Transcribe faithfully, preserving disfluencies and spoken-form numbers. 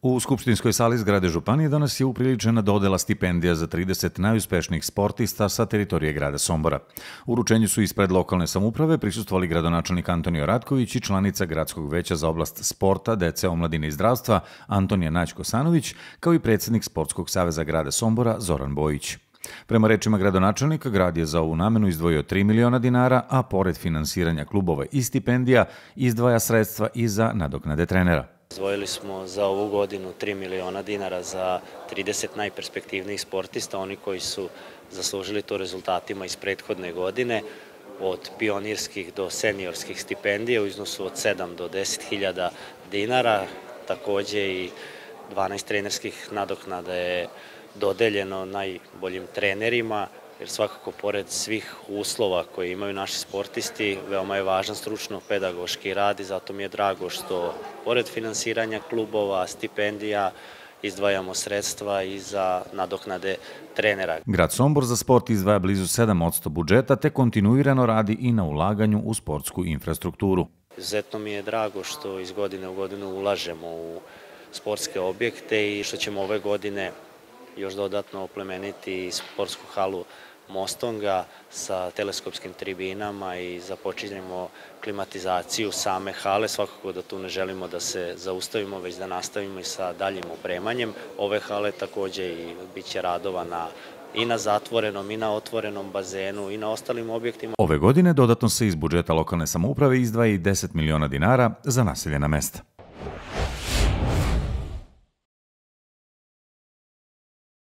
U Skupštinskoj sali zgrade Županije danas je upriličena dodela stipendija za trideset najuspešnijih sportista sa teritorije grada Sombora. Uručenju su ispred lokalne samouprave prisustvovali gradonačelnik Antonio Ratković i članica Gradskog veća za oblast sporta, dece, omladine i zdravstva Antonija Nađ-Kosanović, kao i predsjednik Sportskog saveza grada Sombora Zoran Bojić. Prema rečima gradonačelnika, grad je za ovu namenu izdvojio tri miliona dinara, a pored finansiranja klubova i stipendija izdvaja sredstva i za nadoknade trenera. Izdvojili smo za ovu godinu tri miliona dinara za trideset najperspektivnijih sportista, oni koji su zaslužili to rezultatima iz prethodne godine, od pionirskih do seniorskih stipendija u iznosu od sedam do deset hiljada dinara, takođe i dvanaest trenerskih nadoknada je dodeljeno najboljim trenerima, jer svakako pored svih uslova koje imaju naši sportisti, veoma je važan stručno-pedagoški rad i zato mi je drago što pored finansiranja klubova, stipendija, izdvajamo sredstva i za nadoknade trenera. Grad Sombor za sport izdvaja blizu sedam posto budžeta te kontinuirano radi i na ulaganju u sportsku infrastrukturu. Izuzetno mi je drago što iz godine u godinu ulažemo u sportske objekte i što ćemo ove godine još dodatno oplemeniti sportsku halu Mostonga sa teleskopskim tribinama i započinjemo klimatizaciju same hale. Svakako da tu ne želimo da se zaustavimo, već da nastavimo i sa daljim opremanjem ove hale. Takođe i bit će radova na, i na zatvorenom i na otvorenom bazenu i na ostalim objektima. Ove godine dodatno se iz budžeta lokalne samouprave izdvaja i deset miliona dinara za naseljena mesta.